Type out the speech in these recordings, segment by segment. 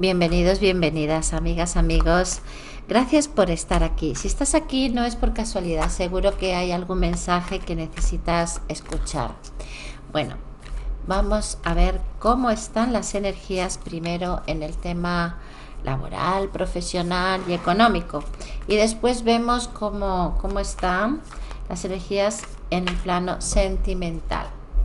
Bienvenidos, bienvenidas, amigas, amigos. Gracias por estar aquí. Si estás aquí no es por casualidad, seguro que hay algún mensaje que necesitas escuchar. Bueno, vamos a ver cómo están las energías primero en el tema laboral, profesional y económico. Y después vemos cómo están las energías en el plano sentimental.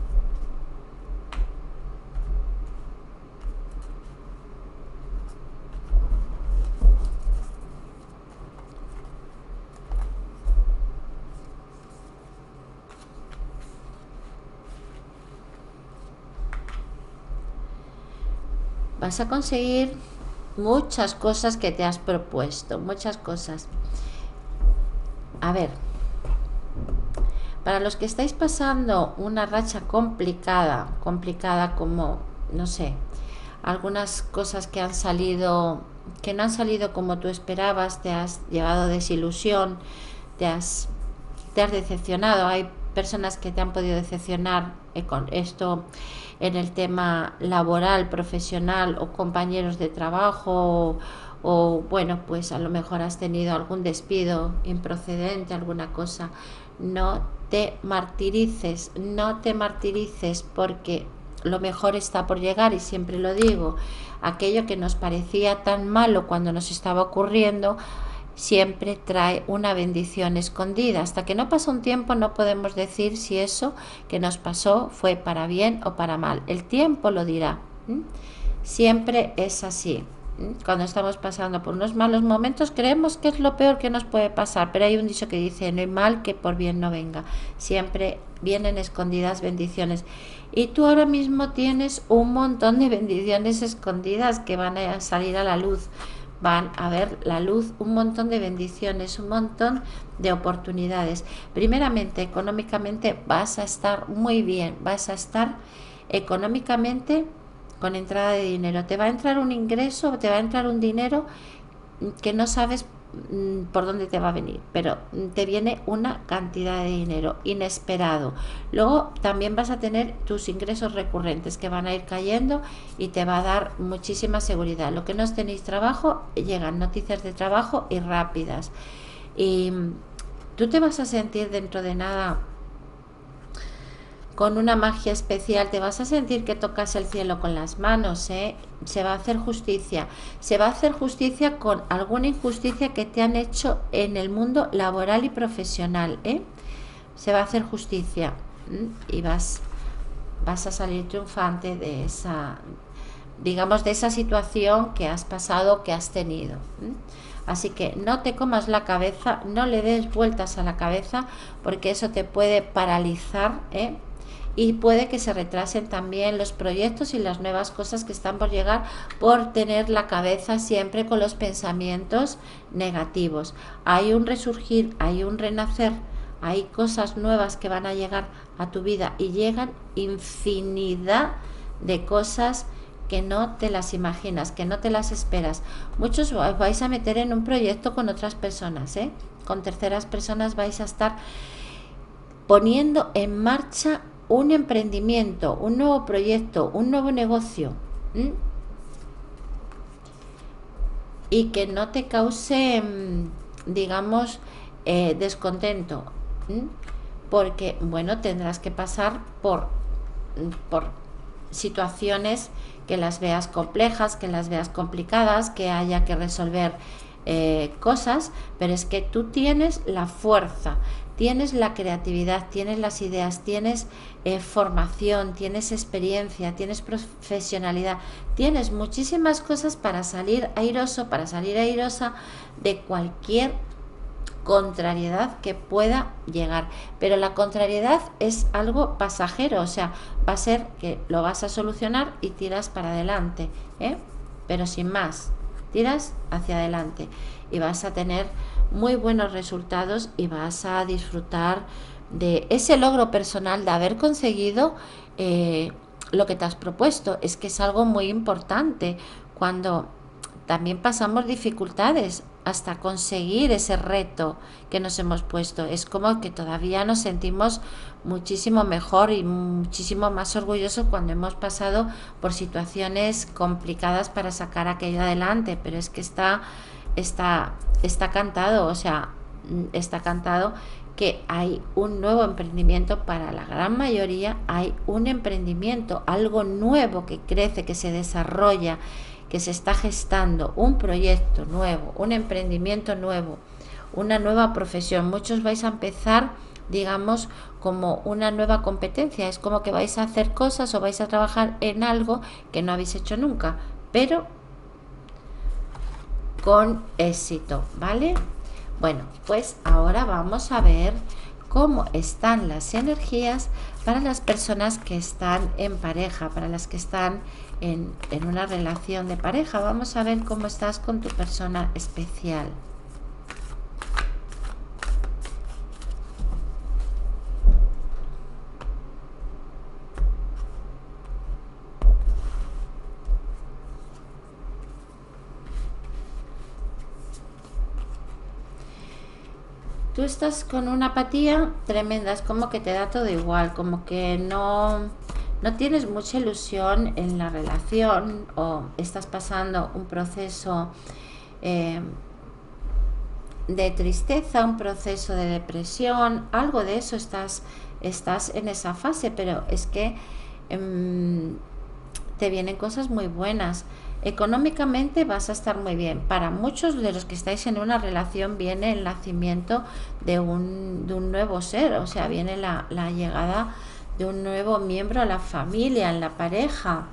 Vas a conseguir muchas cosas que te has propuesto, muchas cosas. A ver, para los que estáis pasando una racha complicada como, no sé, algunas cosas que no han salido como tú esperabas, te has llevado desilusión, te has, te has decepcionado. Hay personas que te han podido decepcionar con esto en el tema laboral, profesional o compañeros de trabajo bueno, pues a lo mejor has tenido algún despido improcedente, alguna cosa. No te martirices, no te martirices porque lo mejor está por llegar y siempre lo digo, aquello que nos parecía tan malo cuando nos estaba ocurriendo siempre trae una bendición escondida. Hasta que no pasa un tiempo no podemos decir si eso que nos pasó fue para bien o para mal. El tiempo lo dirá. Siempre es así. Cuando estamos pasando por unos malos momentos creemos que es lo peor que nos puede pasar, pero hay un dicho que dice: no hay mal que por bien no venga. Siempre vienen escondidas bendiciones y tú ahora mismo tienes un montón de bendiciones escondidas que van a salir a la luz, van a ver la luz, un montón de bendiciones, un montón de oportunidades. Primeramente, económicamente vas a estar muy bien, vas a estar económicamente con entrada de dinero. Te va a entrar un ingreso, te va a entrar un dinero que no sabes por dónde te va a venir, pero te viene una cantidad de dinero inesperado. Luego también vas a tener tus ingresos recurrentes que van a ir cayendo y te va a dar muchísima seguridad. Lo que no tenéis trabajo, llegan noticias de trabajo y rápidas. Y tú te vas a sentir dentro de nada con una magia especial, te vas a sentir que tocas el cielo con las manos, ¿eh? Se va a hacer justicia, se va a hacer justicia con alguna injusticia que te han hecho en el mundo laboral y profesional, ¿eh? Se va a hacer justicia, y vas a salir triunfante de esa, digamos, de esa situación que has pasado, que has tenido. Así que no te comas la cabeza, no le des vueltas a la cabeza, porque eso te puede paralizar, ¿eh? Y puede que se retrasen también los proyectos y las nuevas cosas que están por llegar por tener la cabeza siempre con los pensamientos negativos. Hay un resurgir, hay un renacer, hay cosas nuevas que van a llegar a tu vida y llegan infinidad de cosas que no te las imaginas, que no te las esperas. Muchos os vais a meter en un proyecto con otras personas, ¿eh? Con terceras personas vais a estar poniendo en marcha un emprendimiento, un nuevo proyecto, un nuevo negocio, y que no te cause, digamos, descontento, porque, bueno, tendrás que pasar por situaciones que las veas complejas, que las veas complicadas, que haya que resolver cosas, pero es que tú tienes la fuerza, tienes la creatividad, tienes las ideas, tienes formación, tienes experiencia, tienes profesionalidad, tienes muchísimas cosas para salir airoso, para salir airosa de cualquier contrariedad que pueda llegar. Pero la contrariedad es algo pasajero, o sea, va a ser que lo vas a solucionar y tiras para adelante, ¿eh? Pero sin más, tiras hacia adelante y vas a tener muy buenos resultados y vas a disfrutar de ese logro personal de haber conseguido lo que te has propuesto. Es que es algo muy importante cuando también pasamos dificultades. hasta conseguir ese reto que nos hemos puesto. Es como que todavía nos sentimos muchísimo mejor y muchísimo más orgullosos cuando hemos pasado por situaciones complicadas para sacar aquello adelante, pero es que está cantado, o sea, está cantado que hay un nuevo emprendimiento. Para la gran mayoría hay un emprendimiento, algo nuevo que crece, que se desarrolla, que se está gestando, un proyecto nuevo, un emprendimiento nuevo, una nueva profesión. Muchos vais a empezar, digamos, como una nueva competencia. Es como que vais a hacer cosas o vais a trabajar en algo que no habéis hecho nunca, pero con éxito, ¿vale? Bueno, pues ahora vamos a ver cómo están las energías para las personas que están en pareja, para las que están en una relación de pareja. Vamos a ver cómo estás con tu persona especial. Tú estás con una apatía tremenda, es como que te da todo igual, como que no tienes mucha ilusión en la relación, o estás pasando un proceso eh, de tristeza, un proceso de depresión, algo de eso. Estás en esa fase, pero es que te vienen cosas muy buenas. Económicamente vas a estar muy bien. Para muchos de los que estáis en una relación viene el nacimiento de un nuevo ser, o sea, viene la llegada de un nuevo miembro a la familia, en la pareja,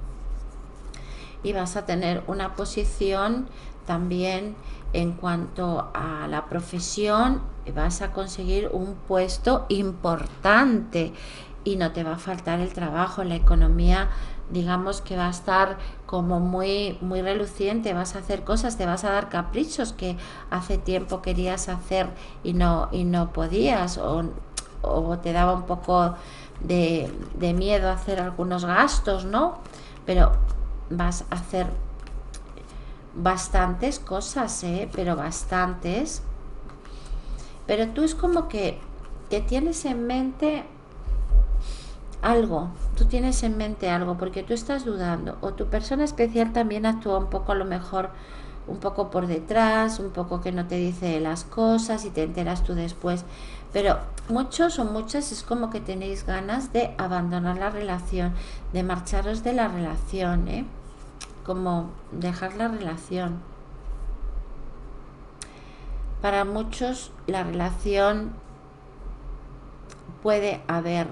y vas a tener una posición también en cuanto a la profesión. Vas a conseguir un puesto importante y no te va a faltar el trabajo. La economía, digamos que va a estar como muy reluciente. Vas a hacer cosas, te vas a dar caprichos que hace tiempo querías hacer y no podías, o te daba un poco de miedo hacer algunos gastos, ¿no? Pero vas a hacer bastantes cosas, pero bastantes. Pero tú es como que tienes en mente algo, tú tienes en mente algo, porque tú estás dudando, o tu persona especial también actúa un poco, a lo mejor un poco por detrás, un poco que no te dice las cosas y te enteras tú después. Pero muchos o muchas es como que tenéis ganas de abandonar la relación, de marcharos de la relación, como dejar la relación. Para muchos la relación puede haber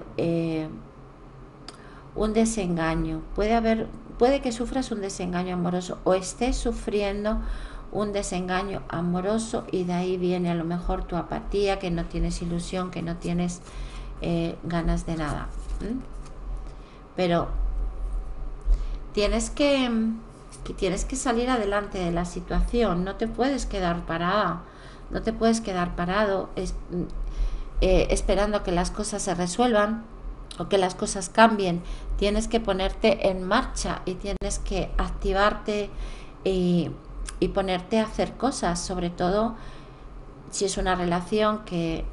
un desengaño, puede que sufras un desengaño amoroso o estés sufriendo un desengaño amoroso, y de ahí viene a lo mejor tu apatía, que no tienes ilusión, que no tienes ganas de nada. Pero tienes que salir adelante de la situación. No te puedes quedar parada, no te puedes quedar parado esperando que las cosas se resuelvan o que las cosas cambien. Tienes que ponerte en marcha y tienes que activarte y ponerte a hacer cosas, sobre todo si es una relación que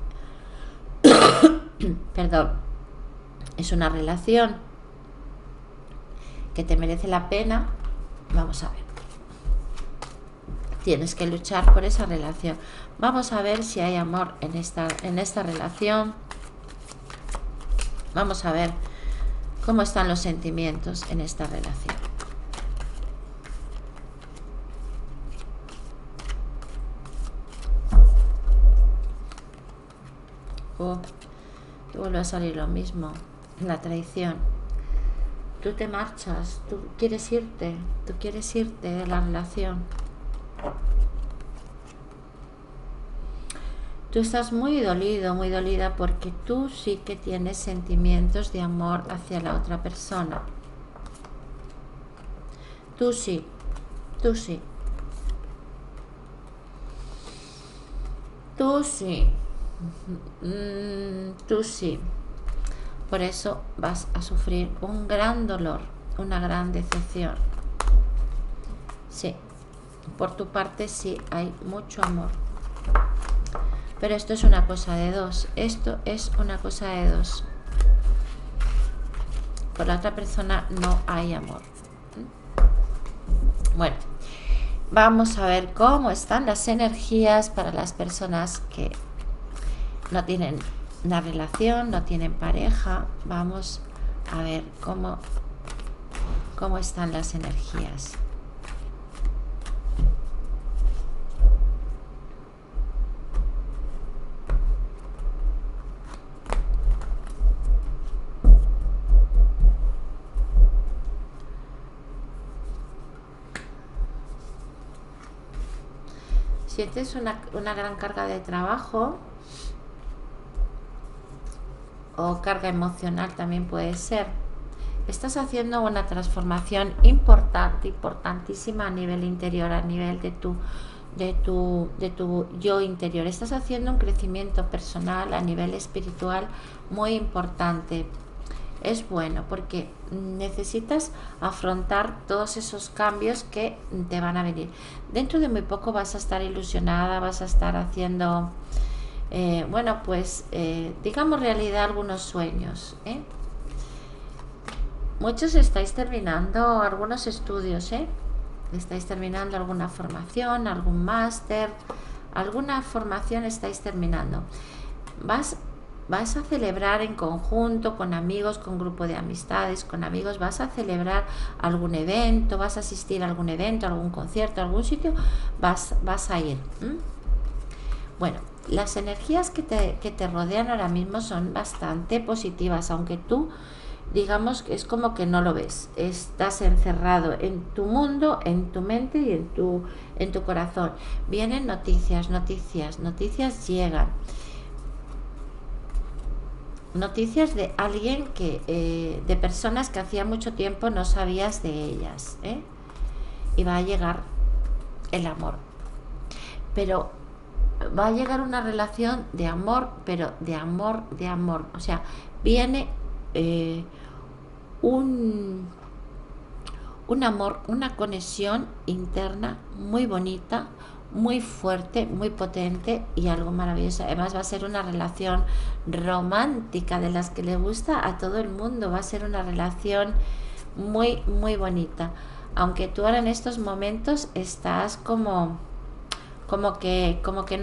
perdón, es una relación que te merece la pena. Vamos a ver, tienes que luchar por esa relación. Vamos a ver si hay amor en esta relación. Vamos a ver cómo están los sentimientos en esta relación. Que vuelve a salir lo mismo, la traición. Tú te marchas, tú quieres irte de la relación. Tú estás muy dolido, muy dolida, porque tú sí que tienes sentimientos de amor hacia la otra persona. Tú sí, tú sí. Tú sí. Tú sí. Por eso vas a sufrir un gran dolor, una gran decepción. Sí, por tu parte sí hay mucho amor. Pero esto es una cosa de dos. Esto es una cosa de dos. Por la otra persona no hay amor. Bueno, vamos a ver cómo están las energías para las personas que no tienen una relación, no tienen pareja. Vamos a ver cómo están las energías. Sientes una gran carga de trabajo o carga emocional también puede ser. Estás haciendo una transformación importante, importantísima a nivel interior, a nivel de tu yo interior. Estás haciendo un crecimiento personal a nivel espiritual muy importante. Es bueno porque necesitas afrontar todos esos cambios que te van a venir. Dentro de muy poco vas a estar ilusionada, vas a estar haciendo, digamos realidad algunos sueños. Muchos estáis terminando algunos estudios, estáis terminando alguna formación, algún máster, alguna formación estáis terminando. Vas a celebrar en conjunto, con amigos, con grupo de amistades, con amigos, vas a celebrar algún evento, vas a asistir a algún evento, algún concierto, algún sitio, vas a ir. Bueno, las energías que te rodean ahora mismo son bastante positivas, aunque tú, digamos, que es como que no lo ves. Estás encerrado en tu mundo, en tu mente y en tu corazón. Vienen noticias llegan. Noticias de alguien de personas que hacía mucho tiempo no sabías de ellas, y va a llegar el amor, pero va a llegar una relación de amor, pero de amor, o sea, viene un amor, una conexión interna muy bonita, muy fuerte, muy potente y algo maravilloso. Además va a ser una relación romántica de las que le gusta a todo el mundo. Va a ser una relación muy, muy bonita. Aunque tú ahora en estos momentos estás como que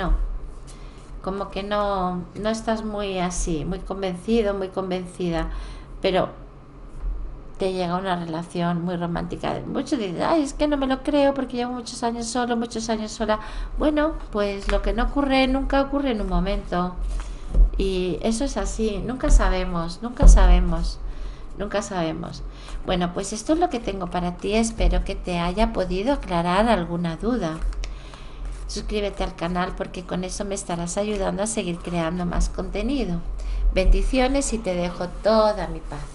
no estás muy así, muy convencido, muy convencida, pero te llega una relación muy romántica. Muchos dicen, ay, es que no me lo creo porque llevo muchos años solo, muchos años sola. Bueno, pues lo que no ocurre nunca ocurre en un momento. Y eso es así, nunca sabemos. Bueno, pues esto es lo que tengo para ti. Espero que te haya podido aclarar alguna duda. Suscríbete al canal porque con eso me estarás ayudando a seguir creando más contenido. Bendiciones y te dejo toda mi paz.